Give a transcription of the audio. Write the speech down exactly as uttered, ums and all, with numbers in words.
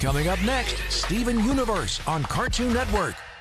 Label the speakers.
Speaker 1: Coming up next, Steven Universe on Cartoon Network.